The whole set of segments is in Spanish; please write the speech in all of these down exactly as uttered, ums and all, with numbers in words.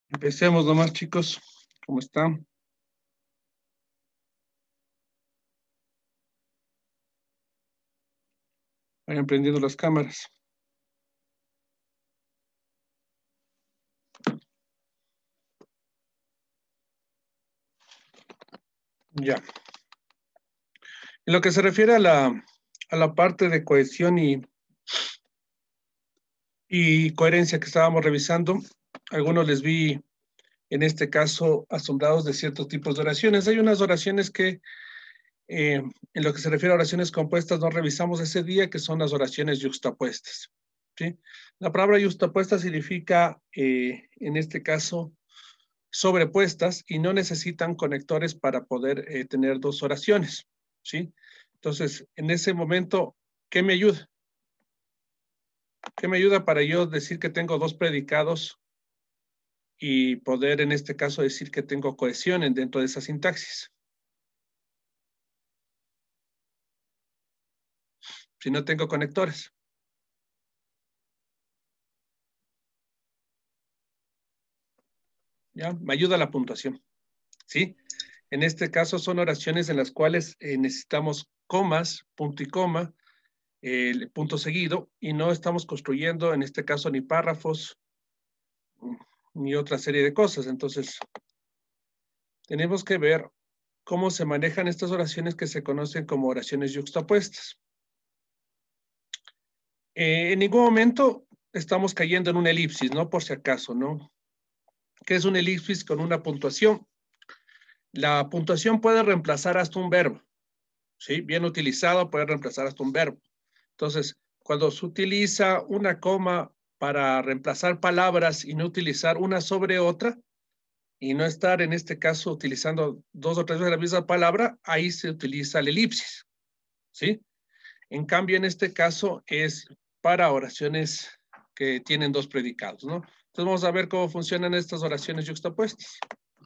Empecemos nomás, chicos. ¿Cómo están? Vayan prendiendo las cámaras. Ya. En lo que se refiere a la, a la parte de cohesión y, y coherencia que estábamos revisando, algunos les vi, en este caso, asombrados de ciertos tipos de oraciones. Hay unas oraciones que, eh, en lo que se refiere a oraciones compuestas, no revisamos ese día, que son las oraciones yuxtapuestas. ¿Sí? La palabra yuxtapuesta significa, eh, en este caso, sobrepuestas y no necesitan conectores para poder eh, tener dos oraciones, ¿sí? Entonces, en ese momento, ¿qué me ayuda? ¿Qué me ayuda para yo decir que tengo dos predicados y poder, en este caso, decir que tengo cohesión dentro de esa sintaxis? Si no tengo conectores. ¿Ya? Me ayuda la puntuación, ¿sí? En este caso son oraciones en las cuales eh, necesitamos comas, punto y coma, el eh, punto seguido, y no estamos construyendo, en este caso, ni párrafos, ni otra serie de cosas. Entonces, tenemos que ver cómo se manejan estas oraciones que se conocen como oraciones yuxtapuestas. Eh, en ningún momento estamos cayendo en una elipsis, ¿no? Por si acaso, ¿no? ¿Qué es una elipsis con una puntuación? La puntuación puede reemplazar hasta un verbo, ¿sí? Bien utilizado puede reemplazar hasta un verbo. Entonces, cuando se utiliza una coma para reemplazar palabras y no utilizar una sobre otra, y no estar en este caso utilizando dos o tres veces la misma palabra, ahí se utiliza la elipsis, ¿sí? En cambio, en este caso es para oraciones que tienen dos predicados, ¿no? Entonces vamos a ver cómo funcionan estas oraciones yuxtapuestas.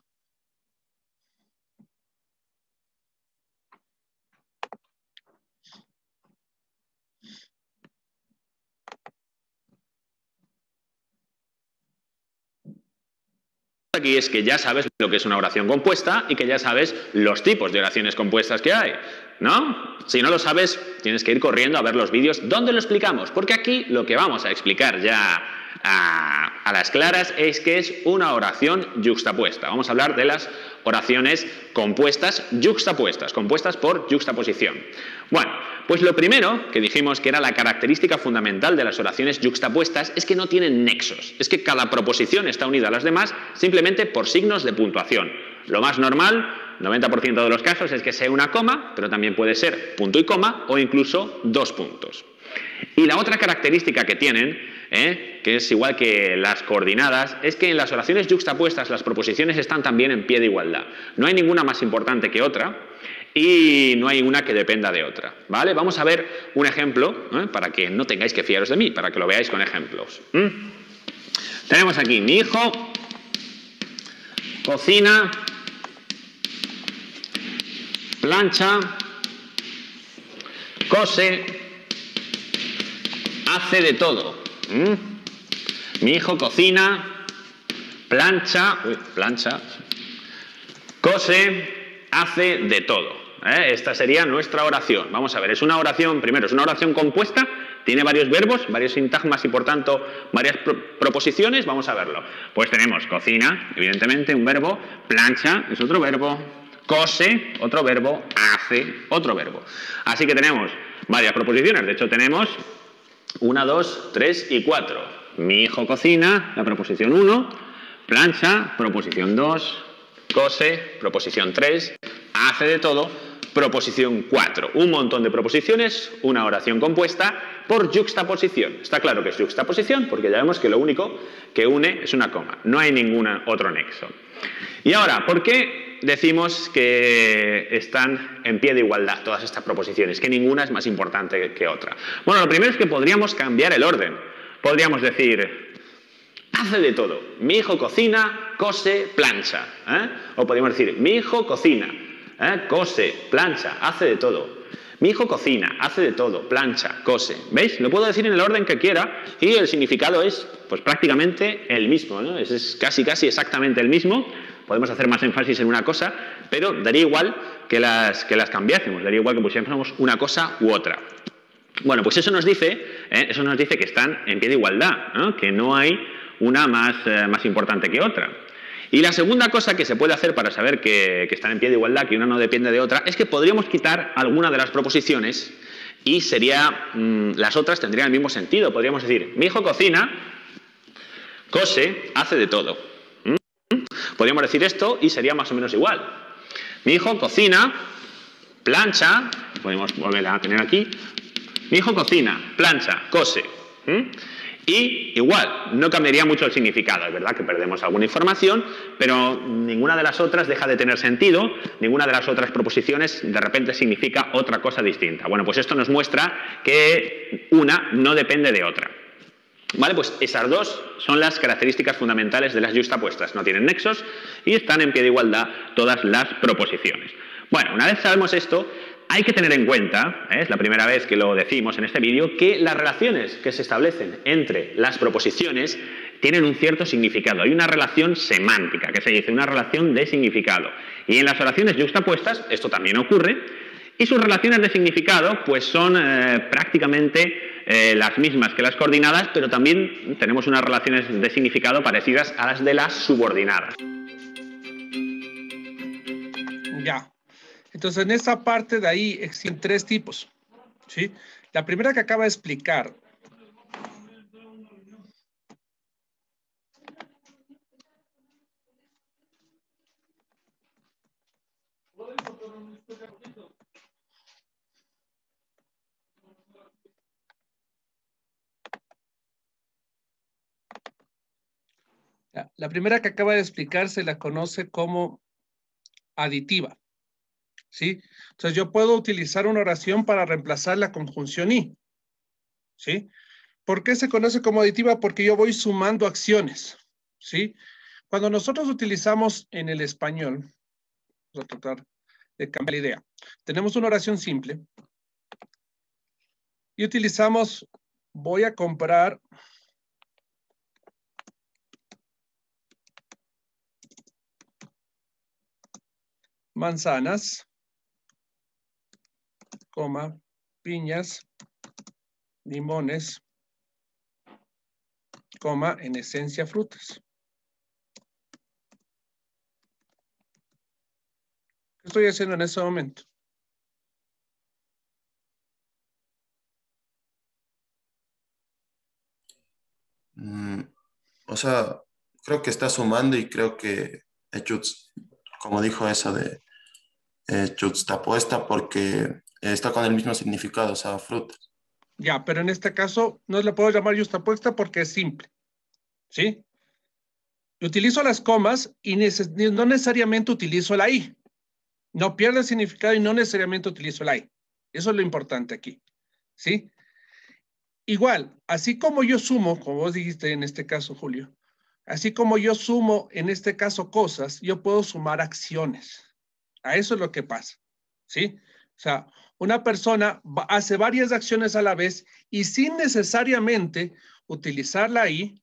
Aquí es que ya sabes lo que es una oración compuesta y que ya sabes los tipos de oraciones compuestas que hay, ¿no? Si no lo sabes, tienes que ir corriendo a ver los vídeos donde lo explicamos, porque aquí lo que vamos a explicar ya a, a las claras es que es una oración yuxtapuesta. Vamos a hablar de las oraciones compuestas yuxtapuestas, compuestas por yuxtaposición. Bueno, pues lo primero que dijimos que era la característica fundamental de las oraciones yuxtapuestas es que no tienen nexos, es que cada proposición está unida a las demás simplemente por signos de puntuación. Lo más normal, noventa por ciento de los casos, es que sea una coma, pero también puede ser punto y coma o incluso dos puntos. Y la otra característica que tienen, ¿eh? que es igual que las coordinadas, es que en las oraciones yuxtapuestas las proposiciones están también en pie de igualdad. No hay ninguna más importante que otra y no hay una que dependa de otra, ¿vale? Vamos a ver un ejemplo, ¿eh? para que no tengáis que fiaros de mí, para que lo veáis con ejemplos. ¿Mm? Tenemos aquí, mi hijo cocina, plancha, cose, hace de todo. ¿Mm? Mi hijo cocina, plancha, uy, plancha, cose, hace de todo. ¿Eh? Esta sería nuestra oración. Vamos a ver, es una oración, primero, es una oración compuesta, tiene varios verbos, varios sintagmas y por tanto varias pro proposiciones. Vamos a verlo. Pues tenemos cocina, evidentemente, un verbo, plancha es otro verbo, cose, otro verbo, hace, otro verbo. Así que tenemos varias proposiciones. De hecho, tenemos una, dos, tres y cuatro. Mi hijo cocina, la proposición uno, plancha, proposición dos, cose, proposición tres, hace de todo, proposición cuatro. Un montón de proposiciones, una oración compuesta por yuxtaposición. Está claro que es yuxtaposición porque ya vemos que lo único que une es una coma. No hay ningún otro nexo. Y ahora, ¿por qué decimos que están en pie de igualdad todas estas proposiciones? Que ninguna es más importante que otra. Bueno, lo primero es que podríamos cambiar el orden. Podríamos decir, hace de todo. Mi hijo cocina, cose, plancha. ¿eh? O podríamos decir, mi hijo cocina, ¿eh? cose, plancha, hace de todo. Mi hijo cocina, hace de todo, plancha, cose. ¿Veis? Lo puedo decir en el orden que quiera y el significado es pues prácticamente el mismo, ¿no? Es, es casi casi exactamente el mismo. Podemos hacer más énfasis en una cosa, pero daría igual que las, que las cambiásemos, daría igual que pusiéramos una cosa u otra. Bueno, pues eso nos dice, ¿eh? eso nos dice que están en pie de igualdad, ¿no? Que no hay una más, eh, más importante que otra. Y la segunda cosa que se puede hacer para saber que, que están en pie de igualdad, que una no depende de otra, es que podríamos quitar alguna de las proposiciones y sería, mmm, las otras tendrían el mismo sentido. Podríamos decir, mi hijo cocina, cose, hace de todo. ¿Mm? Podríamos decir esto y sería más o menos igual. Mi hijo cocina, plancha, podemos volver a tener aquí, mi hijo cocina, plancha, cose. ¿Mm? Y igual, no cambiaría mucho el significado, es verdad que perdemos alguna información, pero ninguna de las otras deja de tener sentido, ninguna de las otras proposiciones de repente significa otra cosa distinta. Bueno, pues esto nos muestra que una no depende de otra. Vale, pues esas dos son las características fundamentales de las yuxtapuestas. No tienen nexos y están en pie de igualdad todas las proposiciones. Bueno, una vez sabemos esto, hay que tener en cuenta, ¿eh? es la primera vez que lo decimos en este vídeo, que las relaciones que se establecen entre las proposiciones tienen un cierto significado. Hay una relación semántica, que se dice, una relación de significado. Y en las oraciones yuxtapuestas esto también ocurre, y sus relaciones de significado pues son eh, prácticamente eh, las mismas que las coordinadas, pero también tenemos unas relaciones de significado parecidas a las de las subordinadas. Ya. Entonces, en esa parte de ahí existen tres tipos, ¿sí? La primera que acaba de explicar. La primera que acaba de explicar se la conoce como aditiva, ¿sí? Entonces, yo puedo utilizar una oración para reemplazar la conjunción y, ¿sí? ¿Por qué se conoce como aditiva? Porque yo voy sumando acciones, ¿sí? Cuando nosotros utilizamos en el español, vamos a tratar de cambiar la idea. Tenemos una oración simple y utilizamos, voy a comprar manzanas, coma, piñas, limones, coma, en esencia frutas. ¿Qué estoy haciendo en ese momento? Mm, o sea, creo que está sumando y creo que he chutz- como dijo esa de eh, juxtapuesta porque está con el mismo significado, o sea, frutas. Ya, pero en este caso no le puedo llamar justapuesta porque es simple, ¿sí? Utilizo las comas y neces no necesariamente utilizo la i. No pierde el significado y no necesariamente utilizo la i. Eso es lo importante aquí, ¿sí? Igual, así como yo sumo, como vos dijiste en este caso, Julio, así como yo sumo en este caso cosas, yo puedo sumar acciones. A eso es lo que pasa, ¿sí? O sea, una persona hace varias acciones a la vez y sin necesariamente utilizar la i,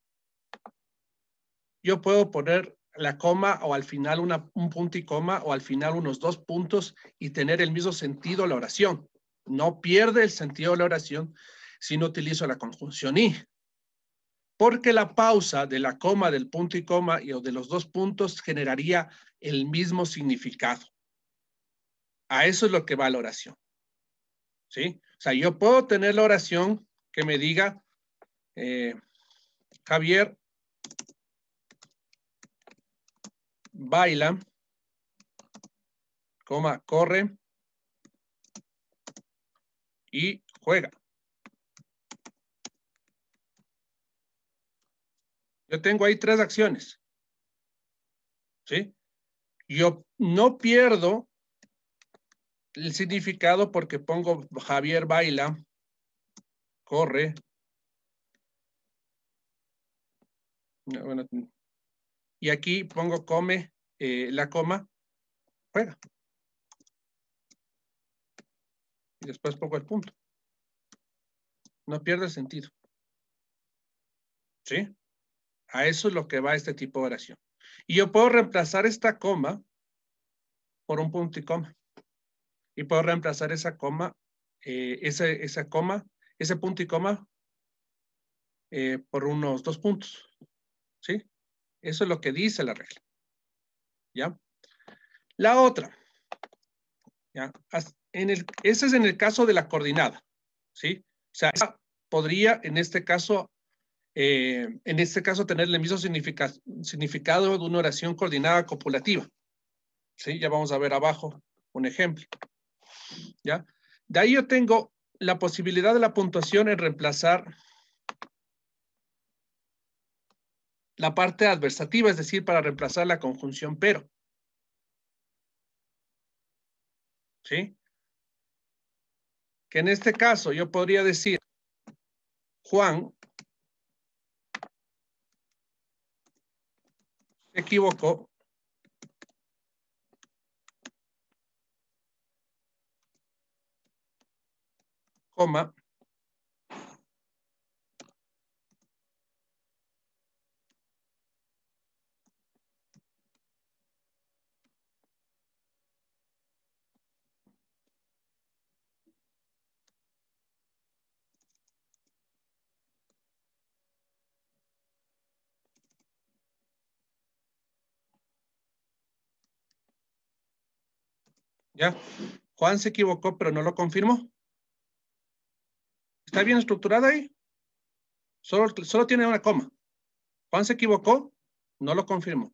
yo puedo poner la coma o al final una, un punto y coma o al final unos dos puntos y tener el mismo sentido la oración. No pierde el sentido de la oración si no utilizo la conjunción y. Porque la pausa de la coma, del punto y coma y o de los dos puntos generaría el mismo significado. A eso es lo que va la oración. ¿Sí? O sea, yo puedo tener la oración que me diga, eh, Javier baila, coma, corre y juega. Yo tengo ahí tres acciones. ¿Sí? Yo no pierdo el significado porque pongo Javier baila, corre. Bueno, y aquí pongo come, eh, la coma, juega. y después pongo el punto. No pierde el sentido. ¿Sí? A eso es lo que va este tipo de oración. Y yo puedo reemplazar esta coma por un punto y coma. Y puedo reemplazar esa coma, eh, esa, esa coma, ese punto y coma eh, por unos dos puntos. ¿Sí? Eso es lo que dice la regla. ¿Ya? La otra. ¿Ya? En el, ese es en el caso de la coordinada. ¿Sí? O sea, esa podría en este caso, eh, en este caso tener el mismo significa, significado de una oración coordinada copulativa. ¿Sí? Ya vamos a ver abajo un ejemplo. ¿Ya? De ahí yo tengo la posibilidad de la puntuación en reemplazar la parte adversativa, es decir, para reemplazar la conjunción pero. ¿Sí? Que en este caso yo podría decir Juan se equivocó coma ¿ya? Juan se equivocó, pero no lo confirmó. ¿Está bien estructurada ahí? Solo, solo tiene una coma. Juan se equivocó, no lo confirmó.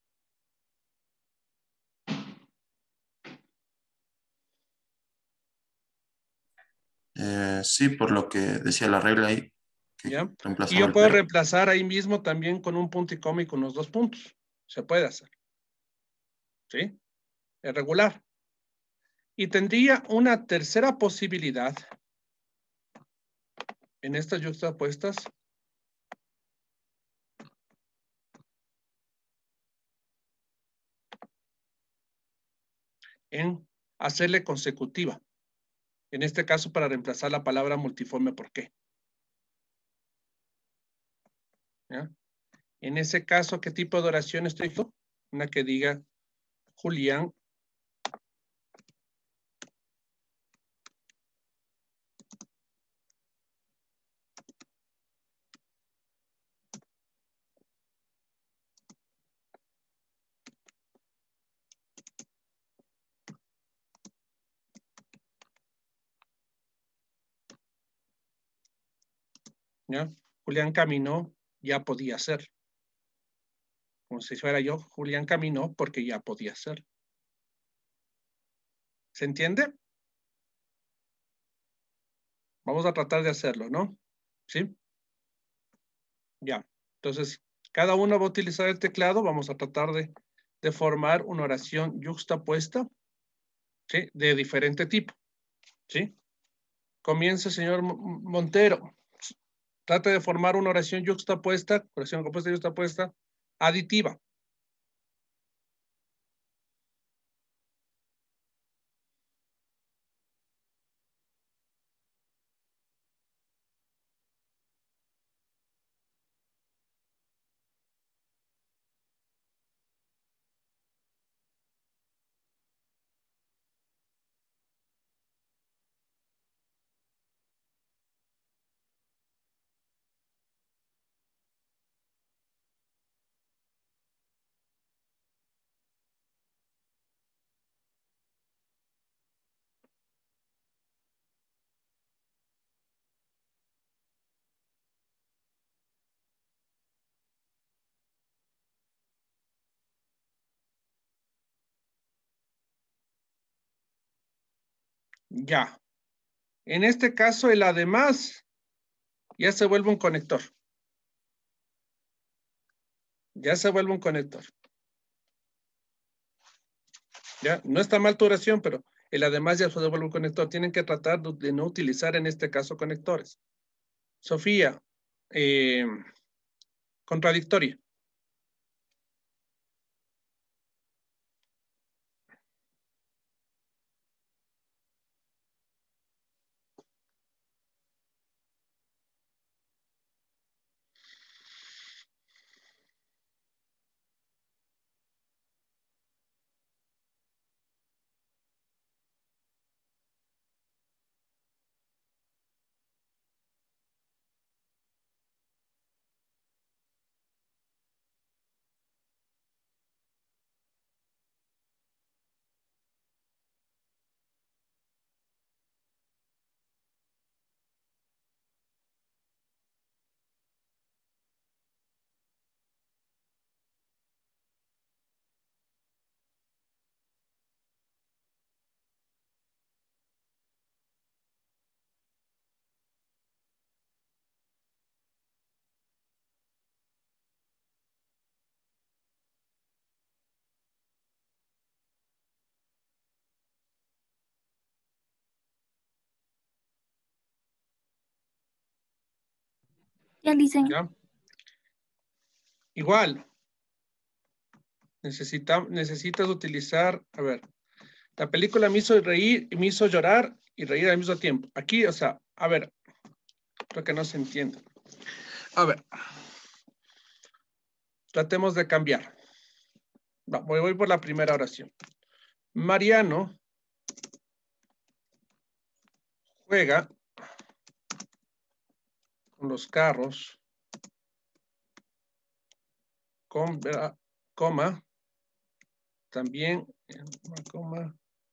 Eh, sí, por lo que decía la regla ahí, que ¿Ya? Y reemplazaba yo el puedo pero. reemplazar ahí mismo también con un punto y coma y con los dos puntos. Se puede hacer. ¿Sí? Es regular. Y tendría una tercera posibilidad en estas yuxtapuestas en hacerle consecutiva. En este caso, para reemplazar la palabra multiforme por qué. ¿Ya? En ese caso, ¿qué tipo de oración estoy haciendo? Una que diga Julián ¿ya? Julián caminó, ya podía ser. Como si fuera yo, Julián caminó porque ya podía ser. ¿Se entiende? Vamos a tratar de hacerlo, ¿no? ¿Sí? Ya. Entonces, cada uno va a utilizar el teclado. Vamos a tratar de, de formar una oración yuxtapuesta, ¿sí? De diferente tipo, ¿sí? Comienza, señor Montero. Trate de formar una oración yuxtapuesta, oración compuesta yuxtapuesta, aditiva. Ya. En este caso, el además ya se vuelve un conector. Ya se vuelve un conector. Ya, no está mal tu oración, pero el además ya se vuelve un conector. Tienen que tratar de no utilizar en este caso conectores. Sofía, eh, contradictoria. Ya, dicen. ¿Ya? Igual, necesita, necesitas utilizar, a ver, la película me hizo reír y me hizo llorar y reír al mismo tiempo. Aquí, o sea, a ver, creo que no se entiende. A ver, tratemos de cambiar. Va, voy, voy por la primera oración. Mariano juega con los carros, con, coma, también, coma,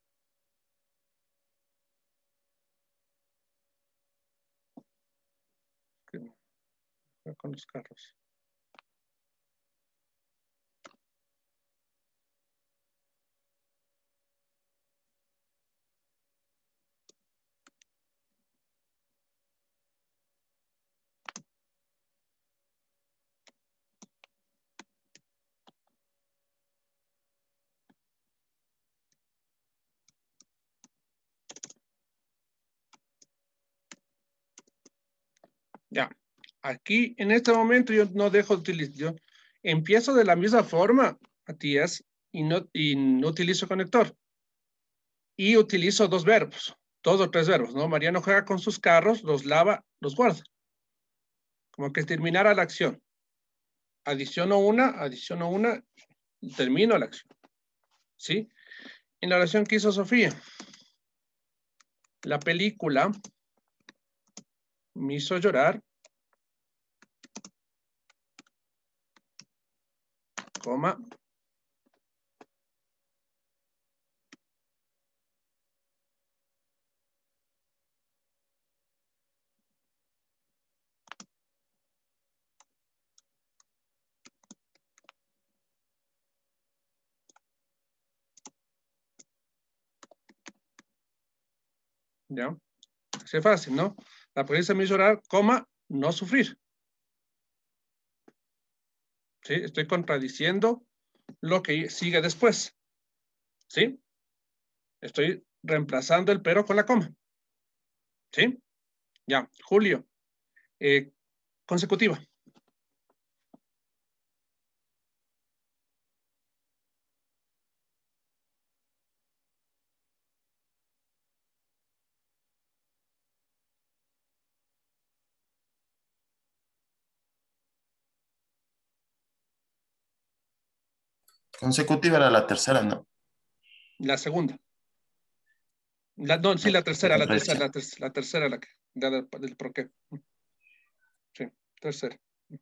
con los carros. Ya, aquí en este momento yo no dejo de utilizar, yo empiezo de la misma forma, Matías, y no, y no utilizo conector. Y utilizo dos verbos, dos o tres verbos, ¿no? Mariano juega con sus carros, los lava, los guarda. Como que terminara la acción. Adiciono una, adiciono una, y termino la acción. ¿Sí? En la oración que hizo Sofía, la película me hizo llorar, coma, ¿ya? Así es fácil, ¿no? La película me hizo llorar, coma, no sufrir. ¿Sí? Estoy contradiciendo lo que sigue después. ¿Sí? Estoy reemplazando el pero con la coma. ¿Sí? Ya, Julio. Eh, consecutiva. Consecutiva era la tercera, ¿no? La segunda. La, no, sí, la tercera, la tercera, la tercera, la tercera, la que, la del, del por qué. Sí, tercera.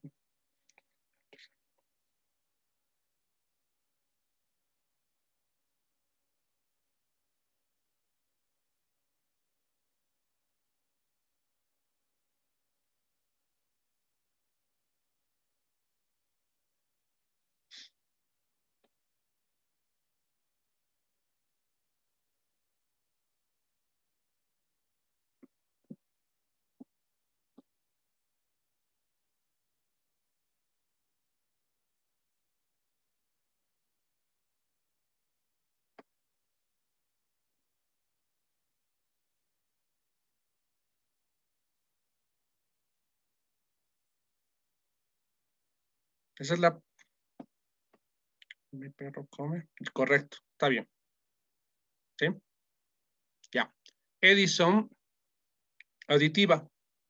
Esa es la... Mi perro come. Correcto, está bien. ¿Sí? Ya. Edison, auditiva.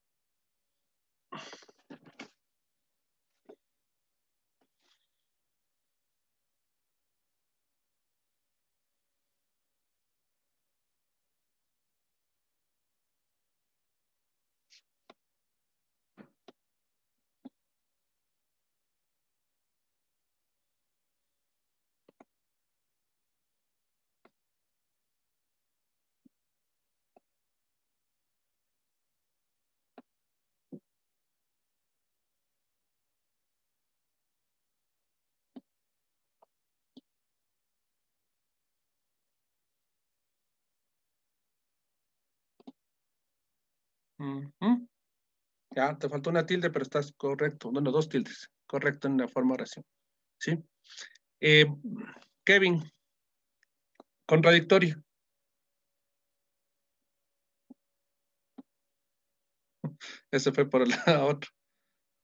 Uh-huh. Ya, te faltó una tilde, pero estás correcto. Bueno, dos tildes. Correcto en la forma de oración. ¿Sí? Eh, Kevin, contradictorio. Ese fue por la otra.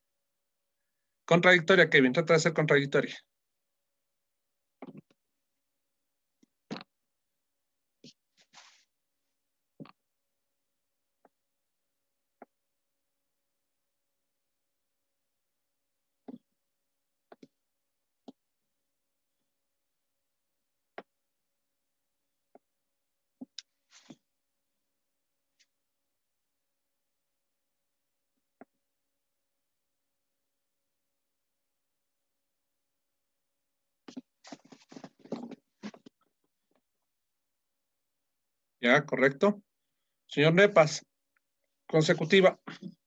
Contradictoria, Kevin, trata de ser contradictoria. Ya, correcto. Señor Nepas, consecutiva.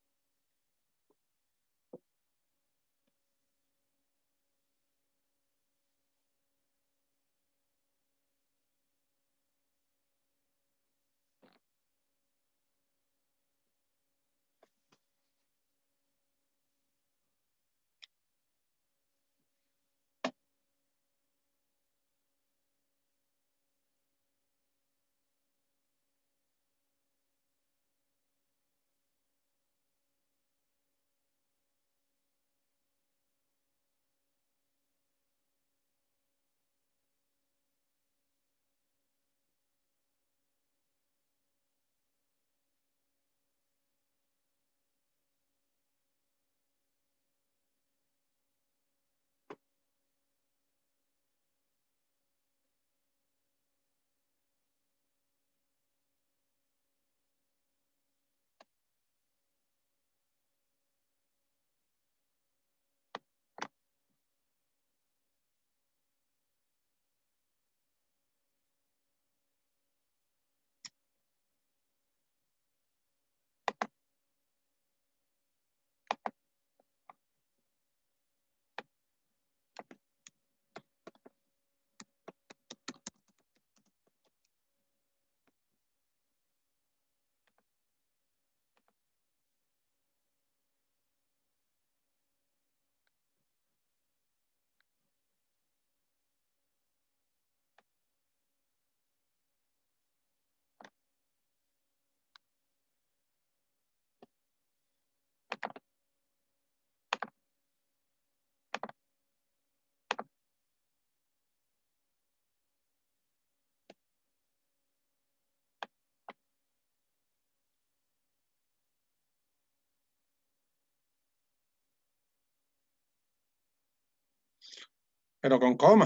Pero con coma.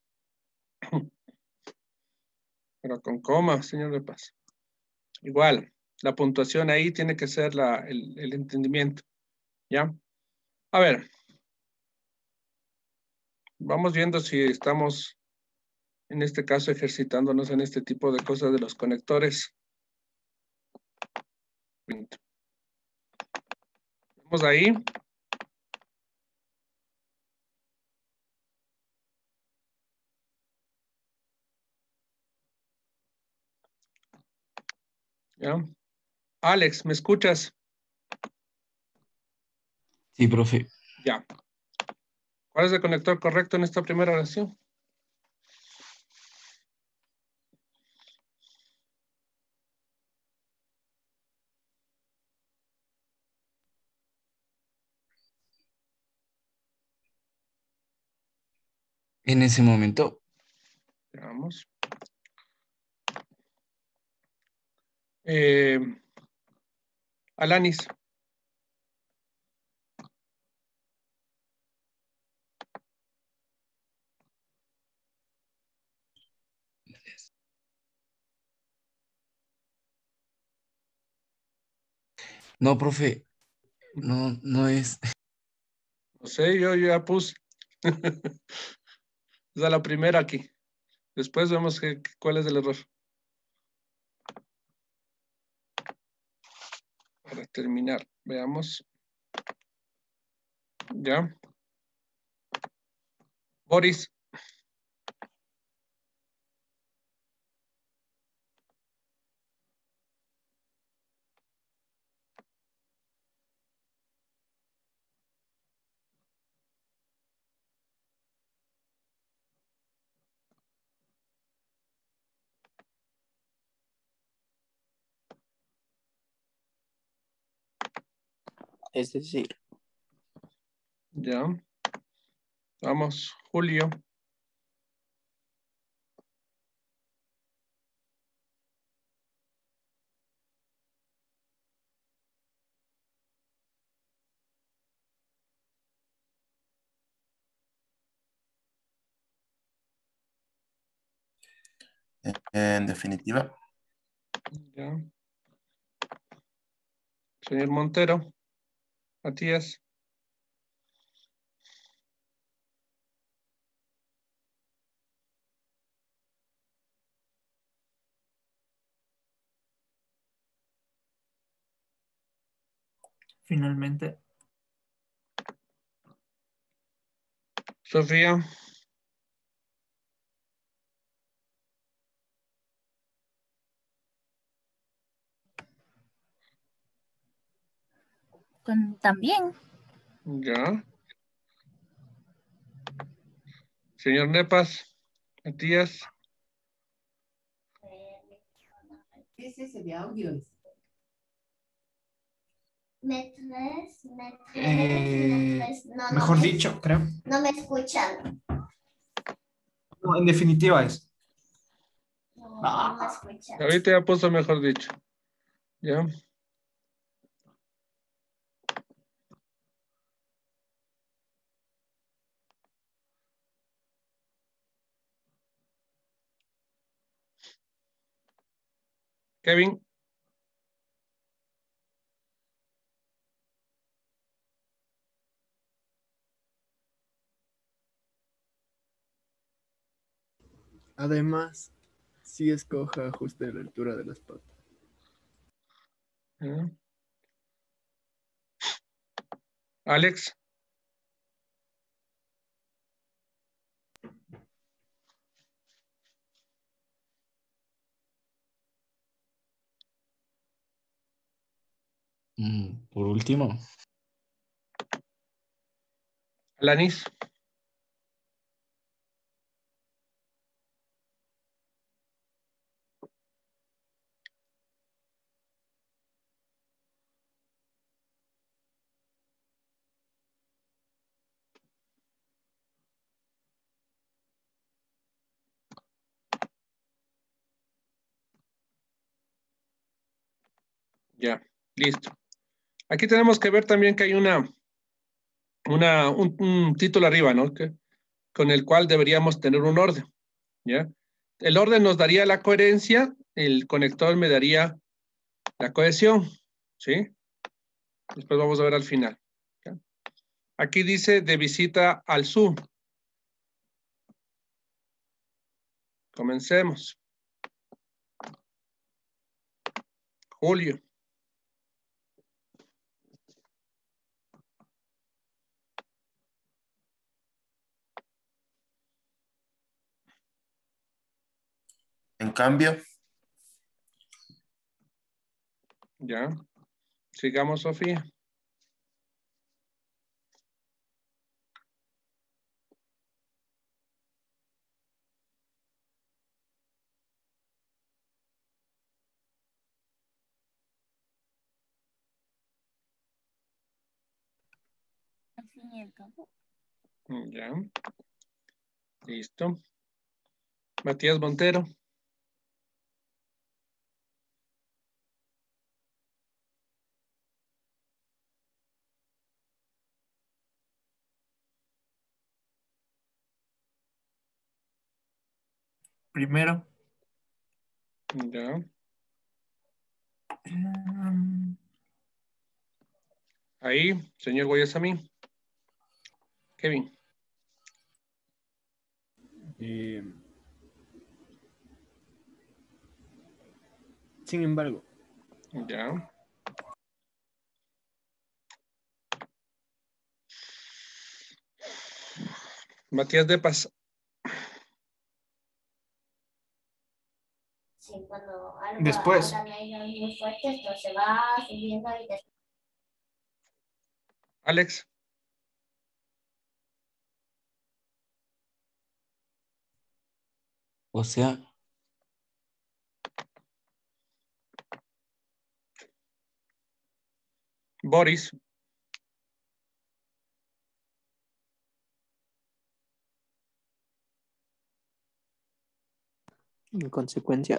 Pero con coma, señor de Paz. Igual, la puntuación ahí tiene que ser la, el, el entendimiento. ¿Ya? A ver. Vamos viendo si estamos, en este caso, ejercitándonos en este tipo de cosas de los conectores. Vamos ahí. ¿Ya? Alex, ¿me escuchas? Sí, profe. Ya. ¿Cuál es el conector correcto en esta primera oración? En ese momento, Veamos. Eh, Alanis. no, profe, no, no es. No sé, yo, yo ya puse. Es a la primera aquí. Después vemos que, cuál es el error. Para terminar, veamos. Ya. Boris. Es decir, Ya. Vamos, Julio. En definitiva, Ya. Señor Montero. Matías. Finalmente. Sofía. Con- También. Ya. Señor Nepas. Matías. ¿Qué es ese de audio? Me tres, me tres, Eh, me tres. No, no mejor me- dicho, creo. No me escuchan. No, en definitiva es. No, no me escuchan. Ahorita ya puso mejor dicho. Ya. Kevin. Además, sí escoja ajuste de la altura de las patas. Ya. Alex. Mm, por último, Alanis. Ya. Listo. Aquí tenemos que ver también que hay una, una, un, un título arriba, ¿no? Que, con el cual deberíamos tener un orden. ¿Ya? El orden nos daría la coherencia, el conector me daría la cohesión, ¿sí? Después vamos a ver al final. ¿Ya? Aquí dice de visita al sur. Comencemos. Julio. en cambio, Ya. Sigamos, Sofía. Al fin y al cabo. Ya. Listo. Matías Montero. Primero. Ya. mm, Ahí, señor Guayasamín. Kevin. Eh, sin embargo, Ya. Matías de Paz. Sí, cuando algo Después. hablan ellos muy fuerte, esto se va subiendo y después. Alex. o sea, Boris. En consecuencia.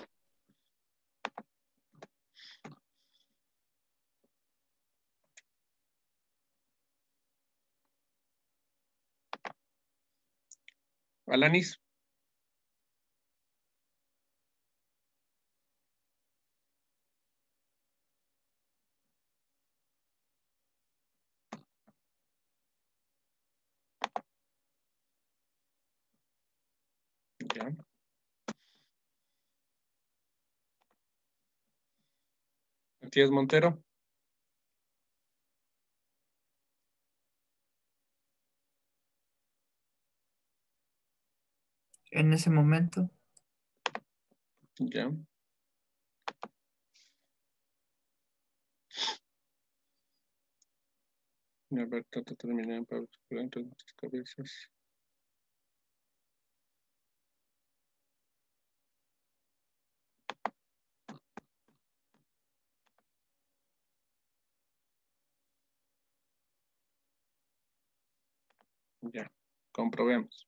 Alanis. Ya. Matías Montero. En ese momento. Ya. A ver, trata de terminar en Pablo, entre nuestras cabezas. Ya, comprobemos.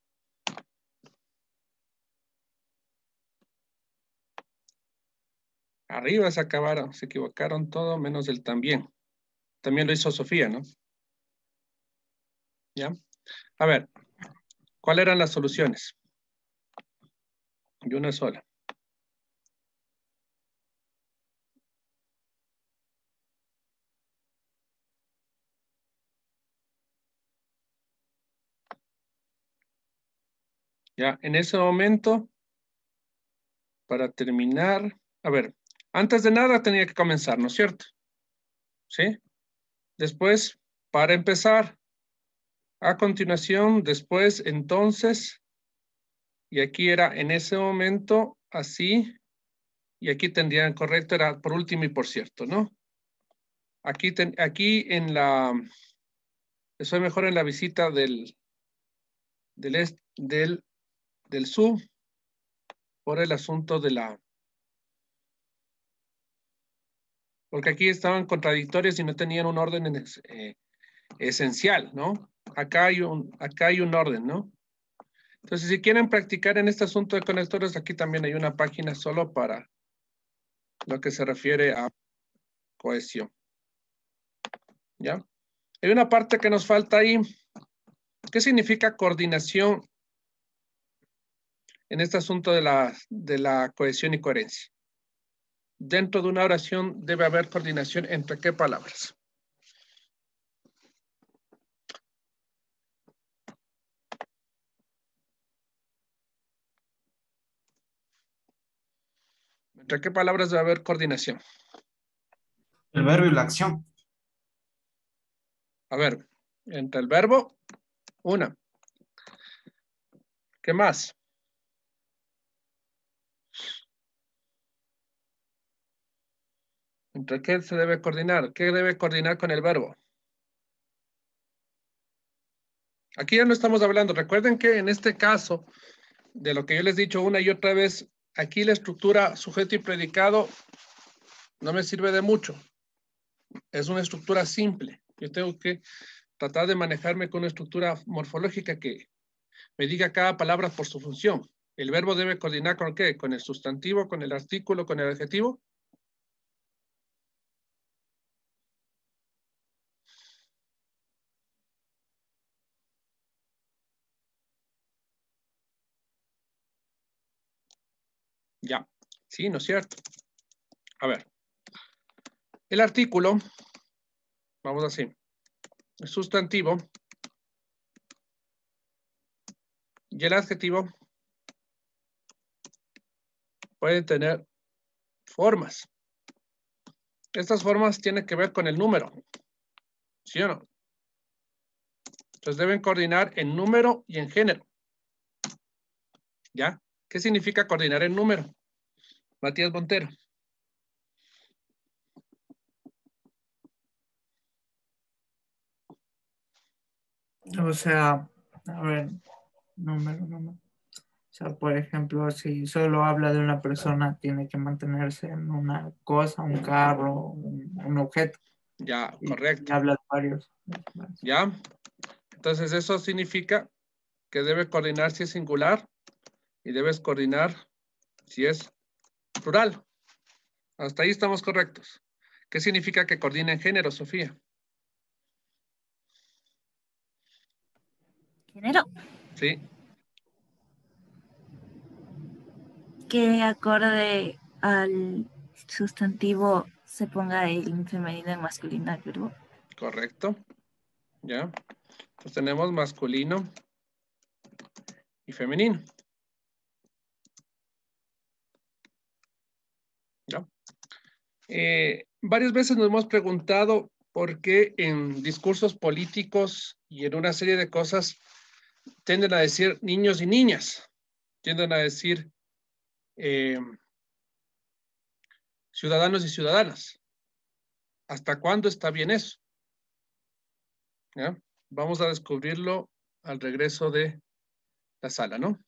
Arriba se acabaron, se equivocaron todo menos el también. También lo hizo Sofía, ¿no? ¿Ya? A ver, ¿cuáles eran las soluciones? Y una sola. Ya, en ese momento, para terminar, a ver, antes de nada tenía que comenzar, ¿no es cierto? ¿Sí? Después, para empezar, a continuación, después, entonces, y aquí era en ese momento, así, y aquí tendrían correcto, era por último y por cierto, ¿no? Aquí, ten, aquí en la, soy mejor en la visita del, del, est, del, del sur, por el asunto de la, porque aquí estaban contradictorios y no tenían un orden en, eh, esencial, ¿no? Acá hay un, acá hay un orden, ¿no? Entonces, si quieren practicar en este asunto de conectores, aquí también hay una página solo para lo que se refiere a cohesión. ¿Ya? Hay una parte que nos falta ahí. ¿Qué significa coordinación en este asunto de la, de la cohesión y coherencia? Dentro de una oración debe haber coordinación entre qué palabras. ¿Entre qué palabras debe haber coordinación? El verbo y la acción. A ver, entre el verbo, una. ¿Qué más? ¿Entre qué se debe coordinar? ¿Qué debe coordinar con el verbo? Aquí ya no estamos hablando. Recuerden que en este caso, de lo que yo les he dicho una y otra vez, aquí la estructura sujeto y predicado no me sirve de mucho. Es una estructura simple. Yo tengo que tratar de manejarme con una estructura morfológica que me diga cada palabra por su función. El verbo debe coordinar con qué? Con el sustantivo, con el artículo, con el adjetivo. Ya. Sí, ¿no es cierto? A ver. El artículo, vamos así. El sustantivo y el adjetivo pueden tener formas. Estas formas tienen que ver con el número. ¿Sí o no? Entonces deben coordinar en número y en género. ¿Ya? ¿Qué significa coordinar en número? Matías Montero. O sea, a ver, número, número. O sea, por ejemplo, si solo habla de una persona, tiene que mantenerse en una cosa, un carro, un, un objeto. Ya, Y, correcto. y habla de varios. ¿Ya? Entonces eso significa que debe coordinar si es singular y debes coordinar Si es plural. Hasta ahí estamos correctos. ¿Qué significa que coordinen género, Sofía? Género. Sí. Que acorde al sustantivo se ponga el femenino en masculino al verbo. Correcto. Ya. Entonces tenemos masculino y femenino. ¿Ya? Eh, varias veces nos hemos preguntado por qué en discursos políticos y en una serie de cosas tienden a decir niños y niñas, tienden a decir eh, ciudadanos y ciudadanas. ¿Hasta cuándo está bien eso? ¿Ya? Vamos a descubrirlo al regreso de la sala, ¿no?